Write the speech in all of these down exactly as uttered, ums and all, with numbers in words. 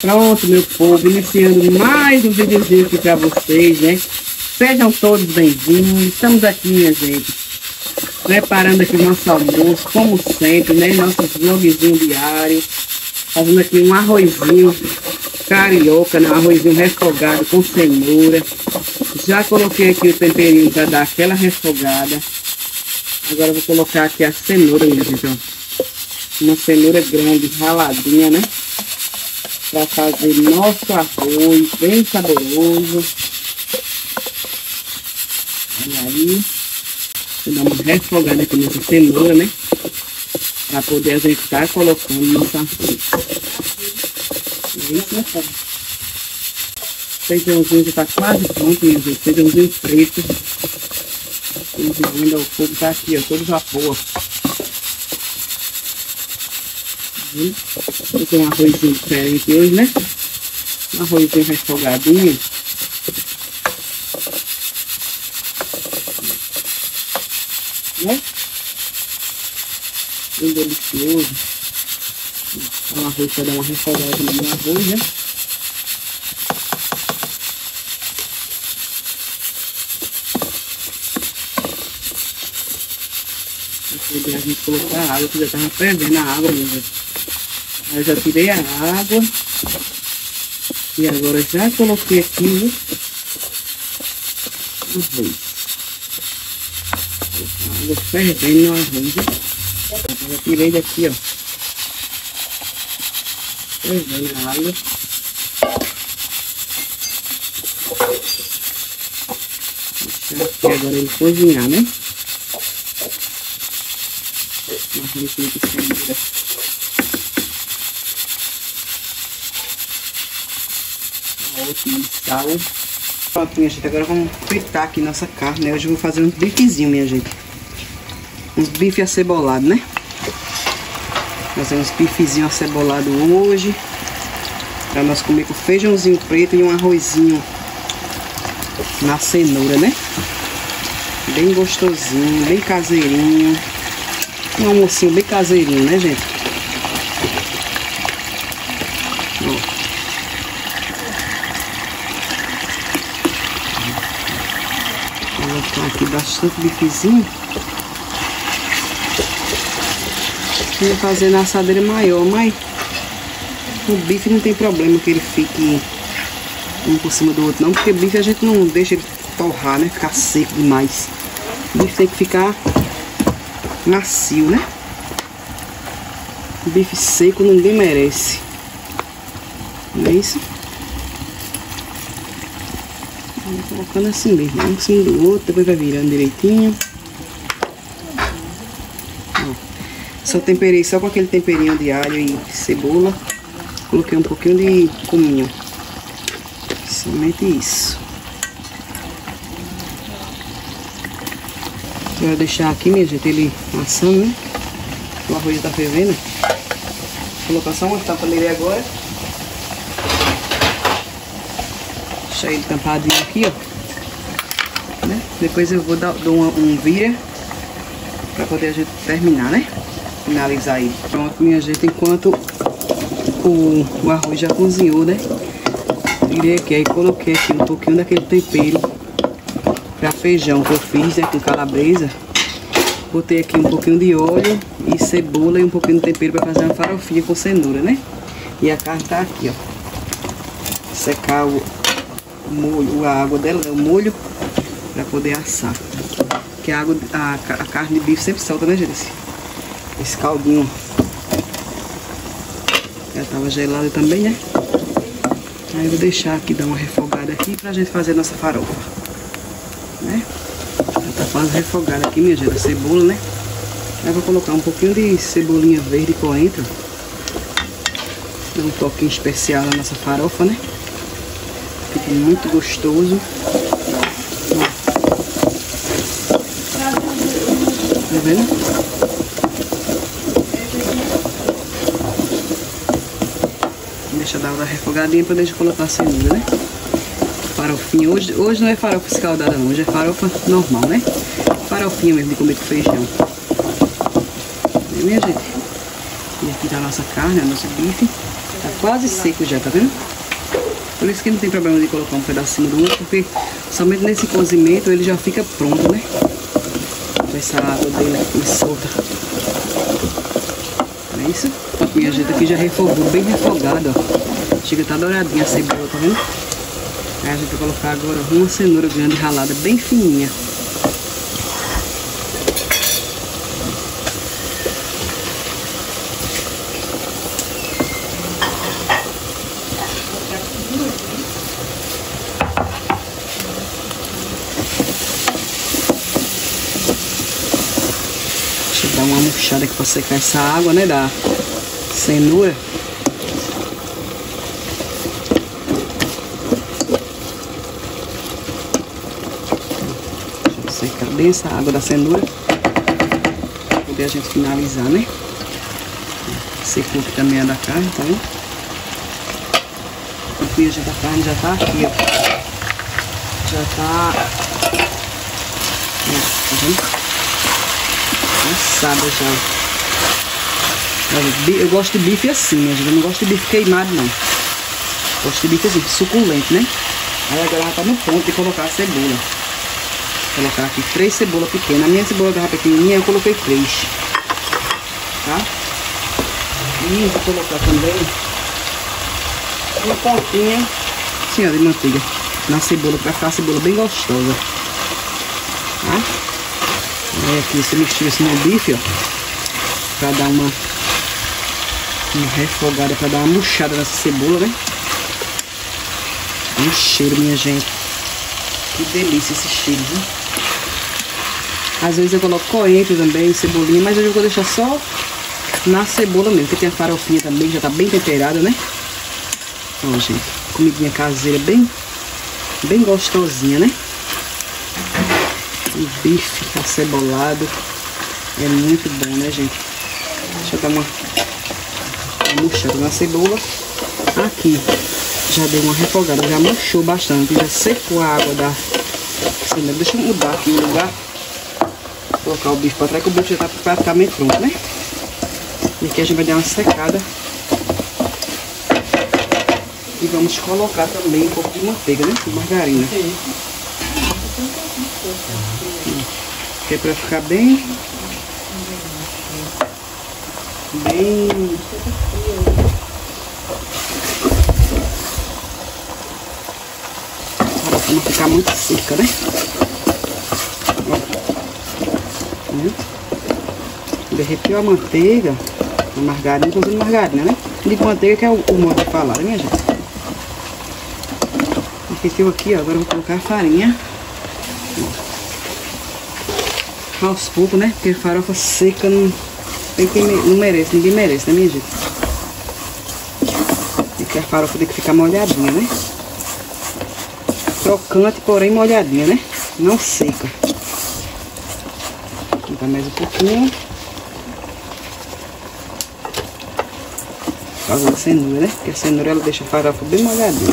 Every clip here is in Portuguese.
Pronto, meu povo, iniciando mais um videozinho aqui pra vocês, né? Sejam todos bem-vindos. Estamos aqui, minha gente, preparando aqui o nosso almoço, como sempre, né? Nosso vlogzinho diário. Fazendo aqui um arrozinho carioca, né? Um arrozinho refogado com cenoura. Já coloquei aqui o temperinho para dar aquela refogada. Agora eu vou colocar aqui a cenoura, minha gente, ó. Uma cenoura grande, raladinha, né? Para fazer nosso arroz bem saboroso. Olha aí. Vou dar uma refogada aqui nessa cenoura, né? Para poder a gente estar colocando nosso arroz. É isso, né, cara? O feijãozinho já está quase pronto, minha gente. Feijãozinho preto. Ainda o fogo tá aqui, ó, todo vapor. Vou ter um arrozinho diferente hoje, né? Um arrozinho refogadinho. Né? Bem delicioso. Um arroz para dar uma refogadinha no arroz, né? Poder a gente colocar a água, que já estava fervendo a água mesmo. Aí eu já tirei a água. E agora já coloquei aqui o arroz. A água fervendo no arroz. Eu já tirei daqui, ó. Fervendo a água. Deixar aqui agora ele cozinhar, né? Uma arrozinha de cenoura. Ótimo de sal. Pronto, minha gente, agora vamos fritar aqui nossa carne, né? Hoje eu vou fazer uns bifezinhos, minha gente. Uns bifes acebolados, né? Fazer uns bifezinhos acebolados hoje. Pra nós comer com feijãozinho preto e um arrozinho na cenoura, né? Bem gostosinho, bem caseirinho. Um almocinho bem caseirinho, né, gente? Ó. Vou colocar aqui bastante bifezinho. Vou fazer na assadeira maior, mas o bife não tem problema que ele fique um por cima do outro, não. Porque bife a gente não deixa ele torrar, né? Ficar seco demais. O bife tem que ficar macio, né? Bife seco ninguém merece. Não é isso? Vou colocando assim mesmo, um em cima do outro, depois vai virando direitinho. Ó, só temperei só com aquele temperinho de alho e cebola. Coloquei um pouquinho de cominho. Somente isso. Vou deixar aqui, minha gente, ele assando, né? O arroz já tá fervendo. Vou colocar só uma tampa nele agora. Deixar ele tampadinho aqui, ó. Né? Depois eu vou dar, dar um, um vira pra poder a gente terminar, né? Finalizar ele. Pronto, minha gente, enquanto o, o arroz já cozinhou, né? Virei aqui, aí coloquei aqui um pouquinho daquele tempero para feijão que eu fiz, né, com calabresa. Botei aqui um pouquinho de óleo e cebola e um pouquinho de tempero para fazer uma farofinha com cenoura, né? E a carne tá aqui, ó. Secar o, o molho, a água dela, né, o molho, para poder assar. Que a água, a, a carne de bife sempre solta, né, gente? Esse, esse caldinho já tava gelado também, né? Aí eu vou deixar aqui, dar uma refogada aqui pra gente fazer a nossa farofa. Né? Já tá quase refogada aqui, minha gente, a cebola, né? Aí vou colocar um pouquinho de cebolinha verde e coentro. Dá um toquinho especial na nossa farofa, né? Fica muito gostoso. Ó. Tá vendo? Deixa eu dar uma refogadinha pra deixar colocar a cenoura, né? Farofinha. Hoje, hoje não é farofa escaldada não, hoje é farofa normal, né? Farofinha mesmo de comer com feijão. Viu, minha gente? E aqui tá a nossa carne, o nosso bife. Tá quase seco já, tá vendo? Por isso que não tem problema de colocar um pedacinho do outro, porque somente nesse cozimento ele já fica pronto, né? Com essa água dele aqui solta. É isso? A minha gente aqui já refogou, bem refogada, ó. Chega, tá douradinha a cebola, tá vendo? Aí a gente vai colocar agora uma cenoura grande ralada, bem fininha. Dar uma murchada aqui pra secar essa água, né, da cenoura. Deixa eu secar bem essa água da cenoura pra poder a gente finalizar, né? Secou aqui também a da carne, tá vendo? Aqui a gente, a carne já tá aqui, ó. Já tá... Ó, tá vendo? Assada já. Eu gosto de bife assim, minha gente. Eu não gosto de bife queimado, não. Gosto de bife assim, suculento, né? Aí agora já tá no ponto de colocar a cebola. Vou colocar aqui três cebolas pequenas. A minha cebola tava pequenininha, eu coloquei três. Tá? E vou colocar também uma pontinha assim, ó, de manteiga na cebola, pra ficar a cebola bem gostosa. Tá? Aí aqui você mistura assim no bife, ó, pra dar uma, uma refogada, pra dar uma murchada nessa cebola, né? Um cheiro, minha gente. Que delícia esse cheiro, viu? Às vezes eu coloco coentro também, cebolinha, mas hoje eu vou deixar só na cebola mesmo, porque tem a farofinha também, já tá bem temperada, né? Ó, gente, comidinha caseira bem, bem gostosinha, né? O bife acebolado é muito bom, né, gente? Deixa eu dar uma, uma murchada na cebola. Aqui já deu uma refogada, já murchou bastante, já secou a água da cenoura. Deixa eu mudar aqui o lugar, colocar o bife para trás, que o bife já tá praticamente pronto, né? E aqui a gente vai dar uma secada e vamos colocar também um pouco de manteiga, né? De margarina. Que é pra ficar bem bem para não ficar muito seca, né? Ó. Derreteu a manteiga, a margarina, tô usando margarina, né? De manteiga que é o, o modo de falar, né, minha gente? Derreteu aqui, ó. Agora eu vou colocar a farinha. Aos poucos, né? Porque farofa seca não, tem quem não merece, ninguém merece, né, minha gente? Porque a farofa tem que ficar molhadinha, né? Crocante, porém molhadinha, né? Não seca. Aqui vai mais um pouquinho. Por causa da cenoura, né? Porque a cenoura ela deixa a farofa bem molhadinha.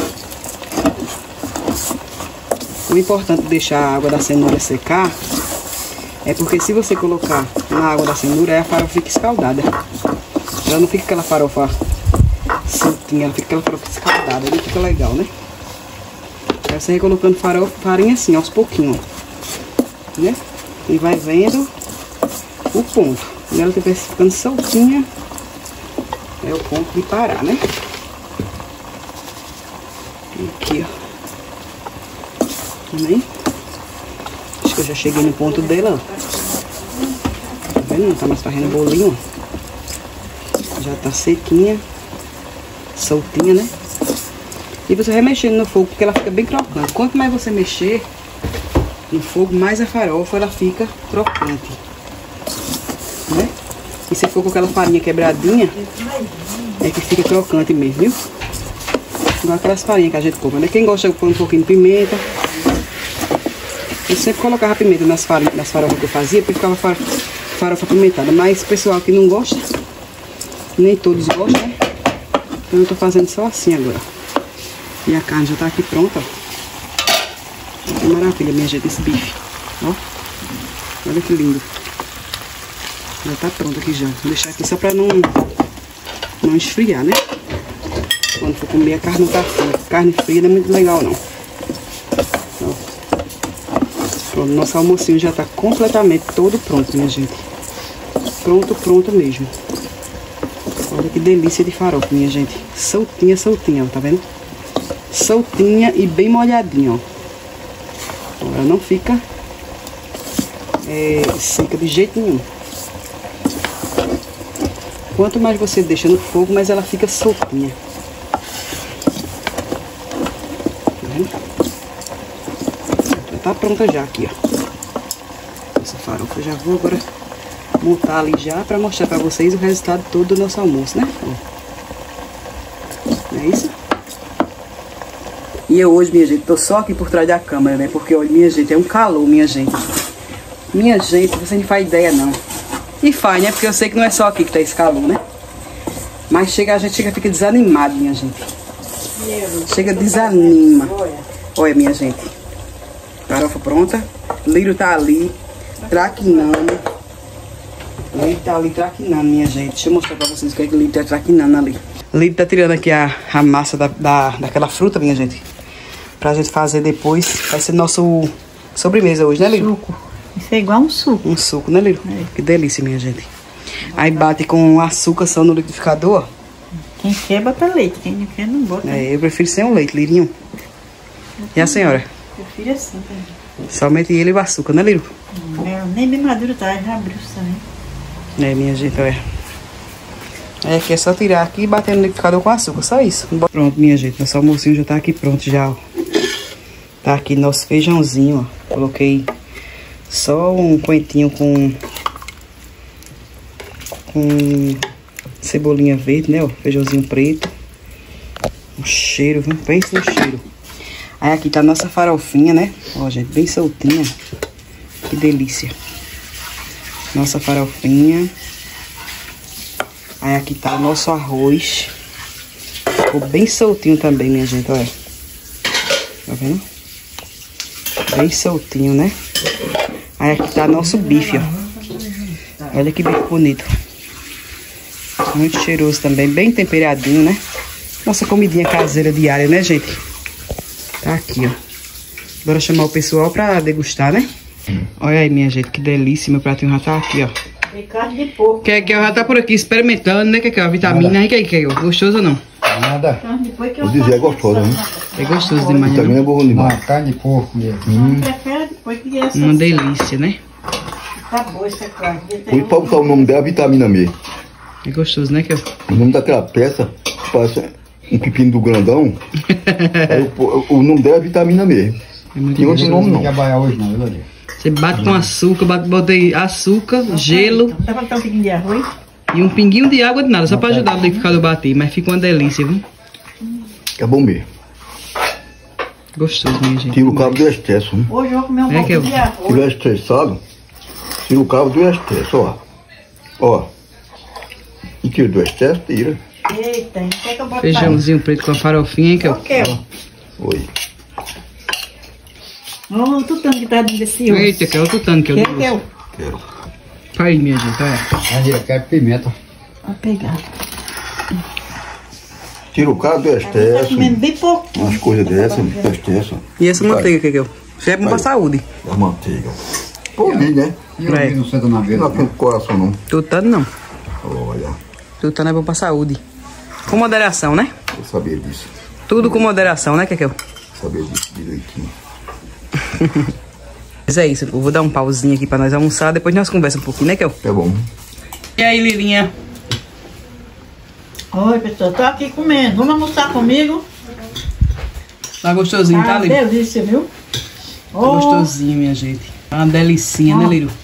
O importante de deixar a água da cenoura secar é porque se você colocar na água da cenoura, aí a farofa fica escaldada. Ela não fica aquela farofa soltinha, ela fica aquela farofa escaldada. Aí fica legal, né? Aí você vai colocando farofa, farinha assim, aos pouquinhos, né? E vai vendo o ponto. E ela estiver ficando soltinha, é o ponto de parar, né? Aqui, ó. Também. Acho que eu já cheguei no ponto dela, ó. Tá vendo? Não tá mais fazendo bolinho, ó. Já tá sequinha, soltinha, né? E você vai mexendo no fogo, porque ela fica bem crocante. Quanto mais você mexer no fogo, mais a farofa ela fica crocante, né? E se for com aquela farinha quebradinha, é que fica crocante mesmo, viu? Igual aquelas farinhas que a gente compra, né? Quem gosta de pôr um pouquinho de pimenta. Eu sempre colocava pimenta nas, farinhas, nas farofas que eu fazia, porque ficava farofa, farofa pimentada. Mas o pessoal que não gosta, nem todos gostam, né? Então eu tô fazendo só assim agora. E a carne já tá aqui pronta, ó. Que maravilha, minha gente, esse bife. Ó. Olha que lindo. Já tá pronto aqui já. Vou deixar aqui só pra não, não esfriar, né? quando for comer a carne não tá fria. Carne fria não é muito legal não. Ó. Pronto, nosso almocinho já tá completamente todo pronto, minha gente. Pronto, pronto mesmo. Olha que delícia de farofa, minha gente. Soltinha, soltinha, ó, tá vendo? Soltinha e bem molhadinha, ó. Ela não fica é, seca de jeito nenhum. Quanto mais você deixa no fogo, mais ela fica soltinha. Já tá pronta já aqui, ó. Essa farofa eu já vou agora montar ali já pra mostrar pra vocês o resultado todo do nosso almoço, né? Não é isso? E eu hoje, minha gente, tô só aqui por trás da câmera, né? Porque, olha, minha gente, é um calor, minha gente. Minha gente, você não faz ideia, não. E faz, né? Porque eu sei que não é só aqui que tá esse calor, né? Mas chega, a gente chega, fica desanimado, minha gente. Chega, desanima. Olha, minha gente. Farofa pronta. Lírio tá ali, traquinando. Lírio tá ali traquinando, minha gente. Deixa eu mostrar pra vocês o que é que o Lírio tá traquinando ali. O Lírio tá tirando aqui a, a massa da, da, daquela fruta, minha gente. Pra gente fazer depois. Vai ser nosso sobremesa hoje, né, Lírio? Suco. Isso é igual um suco. Um suco, né, Lírio? É. Que delícia, minha gente. Aí bate com açúcar só no liquidificador, ó. Quem quer, bota leite. Quem não quer, não bota. É, eu prefiro sem o leite, Lirinho. E a senhora? Eu prefiro assim também. Somente ele e o açúcar, né, Lírio? Hum, nem bem maduro tá, já abriu também. É, minha gente, olha. É que é só tirar aqui e bater no liquidificador com açúcar, só isso. Pronto, minha gente, nosso almocinho já tá aqui pronto já, ó. Tá aqui nosso feijãozinho, ó. Coloquei só um coentinho com... Com cebolinha verde, né, ó. Feijãozinho preto. Um cheiro, viu? Pensa no cheiro. Aí aqui tá a nossa farofinha, né? Ó, gente, bem soltinha. Que delícia. Nossa farofinha. Aí aqui tá o nosso arroz. Ficou bem soltinho também, minha gente, olha. Tá vendo? Bem soltinho, né? Aí aqui tá nosso bife, ó. Olha que bife bonito. Muito cheiroso também, bem temperadinho, né? Nossa comidinha caseira diária, né, gente? Tá aqui, ó. Bora chamar o pessoal pra degustar, né? Olha aí, minha gente, que delícia. Meu pratinho já tá aqui, ó. Tem carne de porco. Kekel já tá por aqui experimentando, né, Kekel? A vitamina aí, Kekel. Gostoso ou não? Nada. Carne de porco que eu Vou dizer, é gostosa, né? É gostoso demais, Também né? é bom demais. Uma carne de porco mesmo. Hum. prefiro depois que essa. Uma delícia, né? Tá boa essa carne. Por isso, pra botar o nome dela, vitamina M. É gostoso, né, Kekel? O nome daquela peça parece um pepino do grandão. Aí, o, o nome dela é vitamina M. É muito Tem outro gostoso. nome, Não não. quer trabalhar hoje não, viu, Lorena? Você bate com açúcar, bate, botei açúcar, gelo Dá pra botar um pouquinho de arroz? e um pinguinho de água de nada, só pra ajudar o liquidificador a bater. Mas fica uma delícia, viu? É bom mesmo. Gostoso, minha gente. Tira o cabo do excesso, né? Hoje eu vou comer um É que pouquinho eu- de Se arroz. tiver estressado, tira o cabo do excesso, ó. Ó. E tira do excesso, tira. Eita, não quer que eu bote Feijãozinho preto com a farofinha, hein, mais? Kekel? Eu quero. Oi. Olha o tutano que tá dentro desse osso. Eita, que é o tutano que eu Quer dou. que eu? Quero. Aí, minha gente, olha. Aí eu quero pimenta. Vou pegar. Tira o cabo do Tá excesso. comendo bem pouquinho. Umas coisas dessas, do excesso. E essa Vai. manteiga, Kekel? Já é bom pra Vai. saúde. A manteiga. Pô, vi, né? E eu É. não sento na Não mesa. dá pro coração, não. Tutano não. Olha, Tutano é bom pra saúde. Com moderação, né? eu sabia disso. Tudo com moderação, né, Kekel? Sabia disso direitinho. Mas é isso, eu vou dar um pauzinho aqui pra nós almoçar, depois nós conversamos um pouquinho, né, Kekel? É bom. E aí, Lilinha? Oi, pessoal, tô aqui comendo. Vamos almoçar comigo? Tá gostosinho, tá, Ah, Lírio? delícia, viu? Tá Oh, gostosinho, minha gente. Tá uma delicinha, né, Ó. Lírio?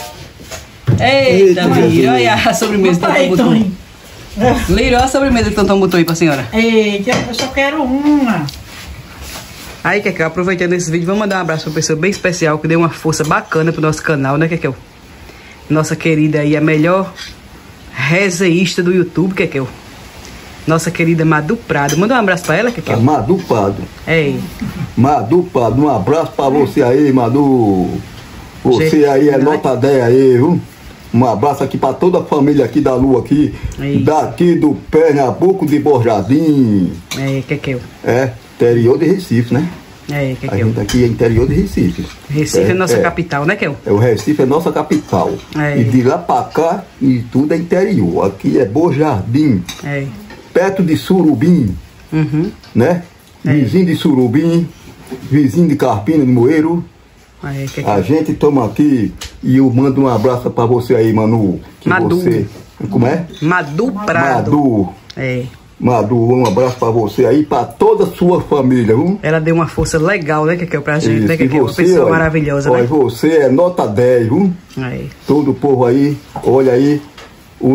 Eita, Eita, Lírio, olha a sobremesa que o bota aí, Tantão botou. Toninho. Lírio, olha a sobremesa que o Tantão botou aí pra senhora. Eita, eu só quero uma. Aí, Kekel, aproveitando esse vídeo, vamos mandar um abraço pra uma pessoa bem especial que deu uma força bacana pro nosso canal, né, Kekel? Nossa querida aí, a melhor resenhista do YouTube, Kekel. Nossa querida Madu Prado. Manda um abraço pra ela, Tá Kekel. Madu Pado. Ei, Madu Pado, um abraço pra você aí, Madu. Você Gente, aí é né? nota dez aí, viu? Um abraço aqui para toda a família aqui da Lua aqui. Isso. Daqui do Pernambuco de Bom Jardim. É, Kekel. É, interior de Recife, né? É, A Kekel. gente aqui é interior de Recife. Recife é, é nossa é. capital, né, Kel? É, o Recife é nossa capital. É. E de lá pra cá, e tudo é interior. Aqui é Bom Jardim, É. perto de Surubim, Uhum. né? É. Vizinho de Surubim, vizinho de Carpina, de Moeiro. É, Kekel. A gente toma aqui e eu mando um abraço pra você aí, Manu. Que Madu. você. Como é? Madu Prado. Madu. É. Madu, um abraço pra você aí, pra toda a sua família, viu? Ela deu uma força legal, né, Kekel, pra gente, Isso, né, e Kekel? Uma você, pessoa olha, maravilhosa, olha, né? você é nota dez, viu? É. Todo o povo aí, olha aí, o...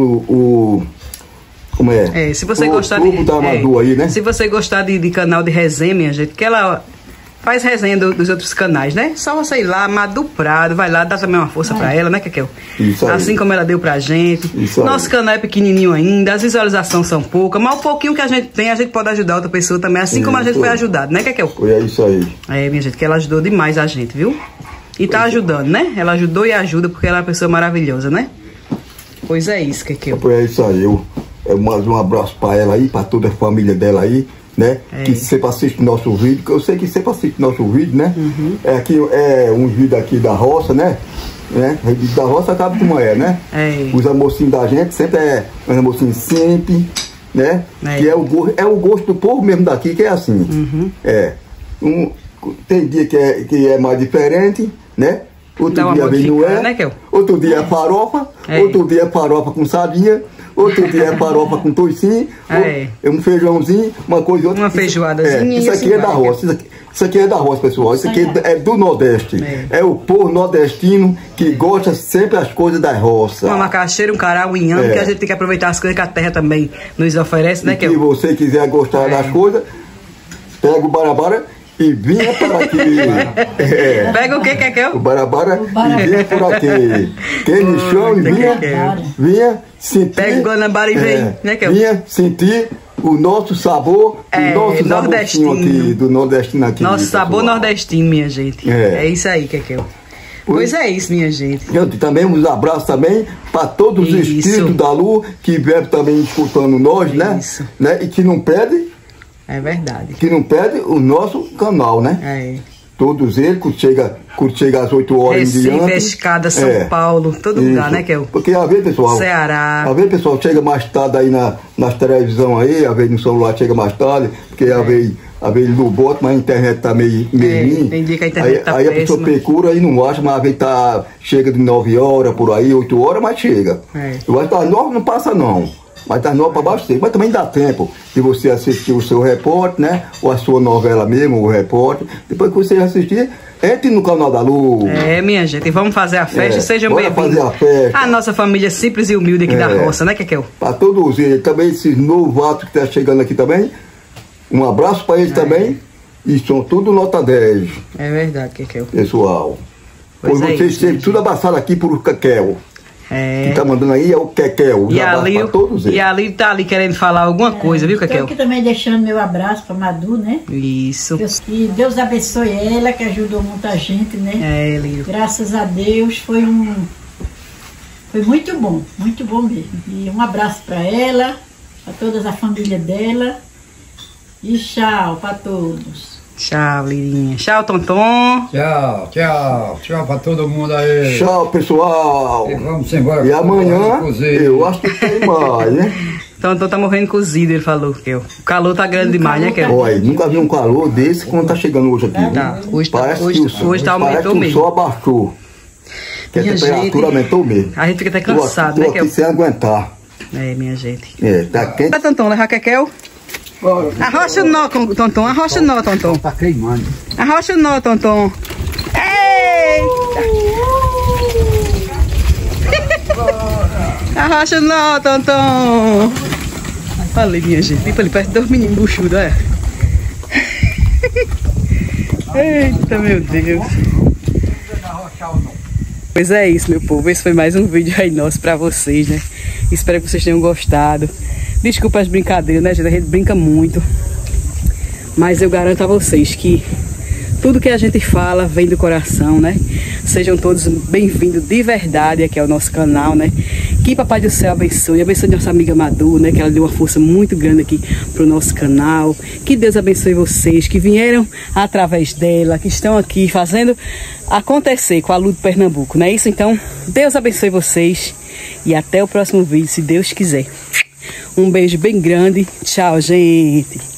o como é? É, se você o gostar povo de. da Madu é, aí, né? Se você gostar de, de canal de resenha, minha gente, que ela faz resenha do- dos outros canais, né? Só você ir lá, Madu Prado, vai lá, dá também uma força pra ela, né, Kekel? Isso aí. Assim como ela deu pra gente. Isso aí. Nosso canal é pequenininho ainda, as visualizações são poucas, mas o pouquinho que a gente tem, a gente pode ajudar outra pessoa também, assim como a gente Isso. foi ajudado, né, Kekel? Foi isso aí. É, minha gente, que ela ajudou demais a gente, viu? E tá ajudando, né? Ela ajudou e ajuda porque ela é uma pessoa maravilhosa, né? Pois é isso, Kekel. Foi isso aí. Eu, eu mando um abraço pra ela aí, pra toda a família dela aí, né? É. Que sempre assiste nosso vídeo, que eu sei que sempre assiste nosso vídeo, né? Uhum. É aqui, é um vídeo aqui da roça, né? né? O vídeo da roça sabe como é, né? É. Os almocinhos da gente sempre é um almocinho simples, né? É. Que é o, go- é o gosto do povo mesmo daqui, que é assim. Uhum. É. Um, tem dia que é, que é mais diferente, né? Outro Dá uma dia vem não modificada, é. né, Kel? Outro dia é farofa, É. outro dia é farofa com sardinha, outro dia é farofa com toicinho, É. ou- um feijãozinho, uma coisa e outra. Uma Isso- feijoadazinha é, e Isso assim aqui é vai, da Kel. roça. Isso aqui, isso aqui é da roça, pessoal. Isso aqui é, é do Nordeste. É. É. o povo nordestino que gosta sempre das coisas da roça. Uma macaxeira, um cará, um inhame, É. que a gente tem que aproveitar as coisas que a terra também nos oferece, né, E se Kel? você quiser gostar É. das coisas, pega o barabara e vinha para aqui. É. Pega o que, O Kekel? barabara barabara. e vinha por aqui. Quem no chão e Puta vinha, que pariu. vinha sentir. Pega o Guanabara e vem, né, Kel? Vinha sentir o nosso sabor, É, o nosso nordestino. nordestino aqui, do nordestino aqui. Nosso sabor pessoal. nordestino, minha gente. É. É isso aí, Kekel. Pois é isso, minha gente. Gente, também uns abraços também para todos os Isso. espíritos da lua que vieram também escutando nós, né? Isso. né? E que não pede, É verdade. que não pede o nosso canal, né? É. Todos eles, quando chega, quando chega às oito horas em Recife, diante. Escada, São É. Paulo, todo Isso. lugar, né, Kel? Porque às vezes, pessoal. Ceará. Às vezes, pessoal, chega mais tarde aí na, nas televisão aí, às vezes no celular chega mais tarde, porque às vezes, às vezes no boto, mas a internet tá meio, meio É, ruim. tem dia que a internet aí, tá aí a pessoa péssima. procura e não acha, mas às vezes tá, chega de nove horas por aí, oito horas, mas chega. É. Eu acho que das nove não passa não. Mas das nove para baixo chega. Mas também dá tempo de você assistir o seu repórter, né? Ou a sua novela mesmo, o repórter. Depois que você assistir, entre no canal da Lu. É, minha gente, e vamos fazer a festa, É, sejam bora bem-vindos. fazer a festa. A nossa família simples e humilde aqui da É. roça, né, Kekel? Para todos eles, também esses novatos que estão chegando aqui também. Um abraço para eles É. também. E são tudo nota dez, É verdade, Kekel. pessoal. Pois Pois é vocês isso, sempre gente. tudo abraçado aqui por Kekel. É. Quem tá mandando aí é o Kekel. E Um abraço ali, para todos eles. e ali tá ali querendo falar alguma coisa, viu, Estou Kekel? aqui também deixando meu abraço para Madu, né? Isso. Deus, que Deus abençoe ela, que ajudou muita gente, né? É, Lírio. Graças a Deus foi um. Foi muito bom, muito bom mesmo. E um abraço para ela, para toda a família dela. E tchau para todos. Tchau, Lirinha. Tchau, Tonton. Tchau, tchau. Tchau pra todo mundo aí. Tchau, pessoal. E vamos embora. E amanhã, cozinha. eu acho que tem mais, né? Tonton tá morrendo cozido, ele falou, Kekel. O calor tá grande demais, né, Kekel? Olha, nunca vi um calor desse quando tá chegando hoje aqui. viu? Tá, hoje tá- Parece hoje- que o sol- hoje tá parece aumentou que o mesmo. sol abaixou. Que a Minha temperatura gente, aumentou mesmo. A gente fica até Tô aqui- cansado, tô né, aqui Kekel? sem aguentar. É, minha gente. É, tá quente. Tá, Tonton, levar Kekel? Arrocha o nó, com- Tonton. Arrocha o nó, Tonton. Tá queimando. Arrocha o nó, Tonton. Eita! Arrocha o nó, Tonton. Olha ali, minha gente. Tipo ali, parece dois meninos buchudos, olha. Eita, meu Deus. Pois é isso, meu povo. Esse foi mais um vídeo aí nosso pra vocês, né? Espero que vocês tenham gostado. Desculpa as brincadeiras, né, gente? A gente brinca muito. Mas eu garanto a vocês que tudo que a gente fala vem do coração, né? Sejam todos bem-vindos de verdade aqui ao nosso canal, né? Que Papai do Céu abençoe, abençoe nossa amiga Madu, né? Que ela deu uma força muito grande aqui pro nosso canal. Que Deus abençoe vocês que vieram através dela, que estão aqui fazendo acontecer com a Lu do Pernambuco, não é isso? Então, Deus abençoe vocês e até o próximo vídeo, se Deus quiser. Um beijo bem grande. Tchau, gente.